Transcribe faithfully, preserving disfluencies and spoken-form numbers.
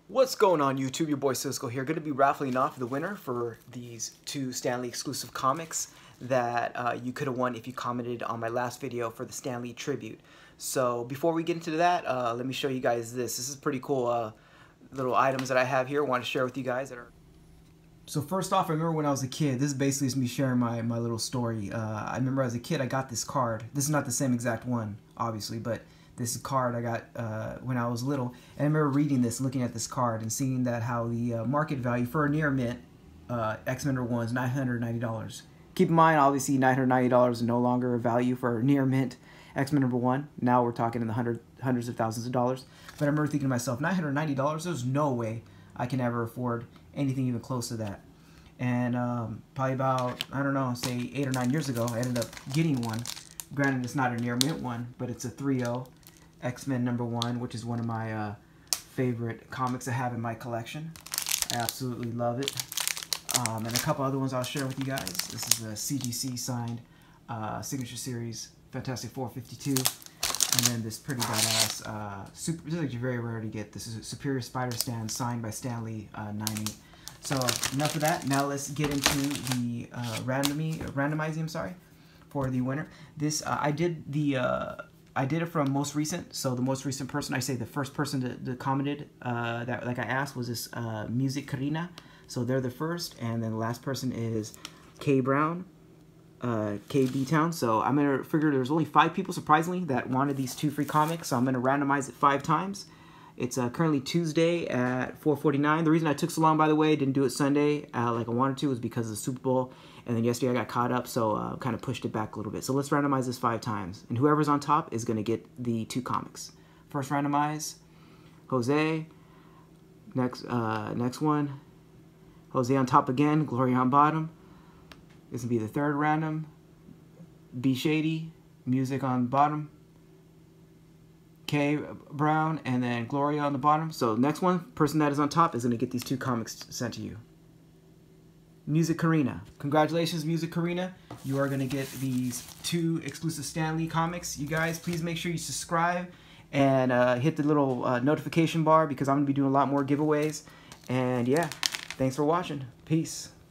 What's going on YouTube? Your boy Cisco here. Going to be raffling off the winner for these two Stan Lee exclusive comics that uh, you could have won if you commented on my last video for the Stan Lee tribute. So before we get into that, uh, let me show you guys this. This is pretty cool uh, little items that I have here. I want to share with you guys that are. So first off, I remember when I was a kid, this is basically me sharing my, my little story. Uh, I remember as a kid I got this card. This is not the same exact one, obviously, but this card I got uh, when I was little. And I remember reading this, looking at this card, and seeing that how the uh, market value for a near mint uh, X-Men number one is nine hundred ninety dollars. Keep in mind, obviously, nine hundred ninety dollars is no longer a value for a near mint X-Men number one. Now we're talking in the hundred, hundreds of thousands of dollars. But I remember thinking to myself, nine hundred ninety dollars, there's no way I can ever afford anything even close to that. And um, probably about, I don't know, say eight or nine years ago, I ended up getting one. Granted, it's not a near mint one, but it's a three oh X-Men number one, which is one of my uh, favorite comics I have in my collection. I absolutely love it. Um, and a couple other ones I'll share with you guys. This is a C G C signed uh, signature series Fantastic Four fifty-two. And then this pretty badass, uh, super, this is actually very rare to get. This is a Superior Spider-Stan signed by Stan Lee, uh, ninety. So enough of that. Now let's get into the uh, randomy, randomizing, I'm sorry, for the winner. This, uh, I did the... Uh, I did it from most recent, so the most recent person, I say the first person that, that commented uh, that like I asked was this uh, Music Karina. So they're the first, and then the last person is K Brown, uh, K B Town. So I'm gonna figure there's only five people surprisingly that wanted these two free comics. So I'm gonna randomize it five times. It's uh, currently Tuesday at four forty-nine. The reason I took so long, by the way, didn't do it Sunday uh, like I wanted to, was because of the Super Bowl. And then yesterday I got caught up, so uh, kind of pushed it back a little bit. So let's randomize this five times. And whoever's on top is going to get the two comics. First randomize, Jose. Next uh, next one, Jose on top again, Gloria on bottom. This will be the third random. B Shady, Music on bottom. K Brown, and then Gloria on the bottom. So next one, person that is on top is going to get these two comics sent to you. Music Karina. Congratulations, Music Karina. You are going to get these two exclusive Stan Lee comics. You guys, please make sure you subscribe and uh, hit the little uh, notification bar because I'm going to be doing a lot more giveaways. And yeah, thanks for watching. Peace.